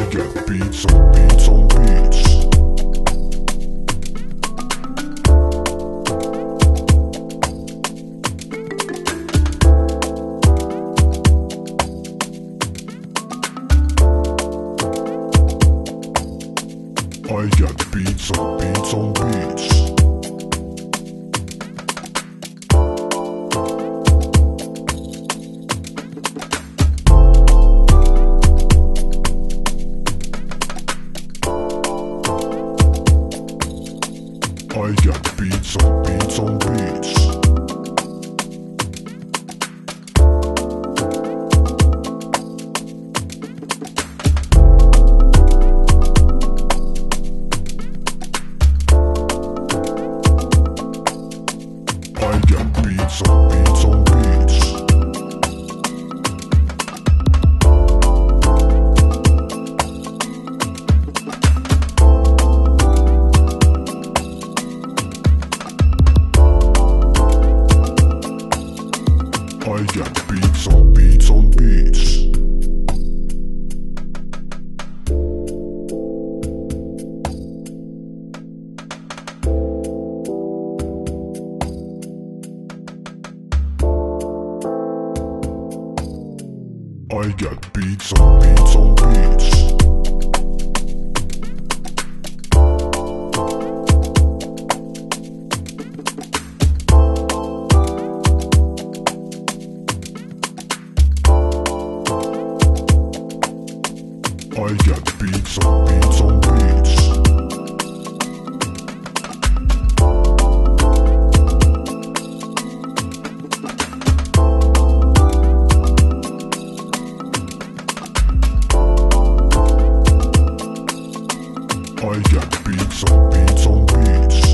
I got beats on beats on beats. I got beats on beats on beats. I got beats on beats on beats. I got beats on beats on beats. I got beats on beats on beats. I got beats on beats on beats. I got beats on beats on beats. I got beats on beats on beats.